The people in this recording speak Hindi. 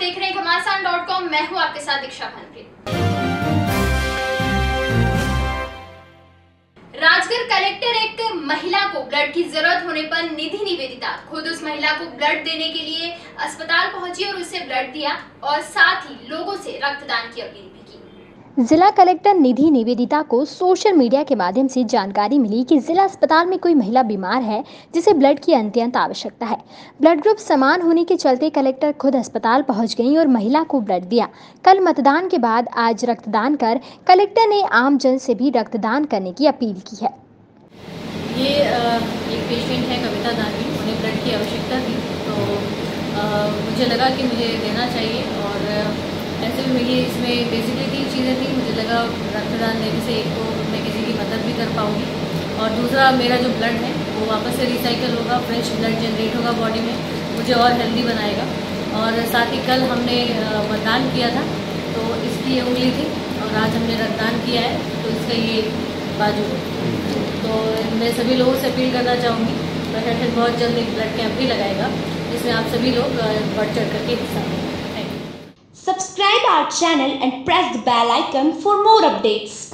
देख रहे हैं घमासान.com। मैं हूं आपके साथ दीक्षा भानप्रीत। राजगढ़ कलेक्टर एक महिला को ब्लड की जरूरत होने पर निधि निवेदिता खुद उस महिला को ब्लड देने के लिए अस्पताल पहुंची और उसे ब्लड दिया और साथ ही लोगों से रक्तदान की अपील भी की। जिला कलेक्टर निधि निवेदिता को सोशल मीडिया के माध्यम से जानकारी मिली कि जिला अस्पताल में कोई महिला बीमार है जिसे ब्लड की अत्यंत आवश्यकता है। ब्लड ग्रुप समान होने के चलते कलेक्टर खुद अस्पताल पहुंच गईं और महिला को ब्लड दिया। कल मतदान के बाद आज रक्तदान कर कलेक्टर ने आम जन से भी रक्तदान करने की अपील की है। ये एक पेशेंट है कविता दांगी, उन्हें ब्लड की आवश्यकता थी, तो मुझे लगा कि मुझे देना चाहिए। और ऐसे भी मेरी इसमें बेसिकली 3 चीज़ें थी। मुझे लगा रक्तदान देने से एक तो मैं किसी की मदद भी कर पाऊँगी और दूसरा मेरा जो ब्लड है वो वापस से रिसाइकल होगा, फ्रेश ब्लड जनरेट होगा बॉडी में, मुझे और हेल्दी बनाएगा। और साथ ही कल हमने मतदान किया था तो इसकी ये उंगली थी और आज हमने रक्तदान किया है तो इसका ये बाजू। तो मैं सभी लोगों से अपील करना चाहूँगी, प्रशासन बहुत जल्द एक ब्लड कैंप भी लगाएगा जिसमें आप सभी लोग बढ़ चढ़ करके हिस्सा लें। Subscribe our channel and press the bell icon for more updates.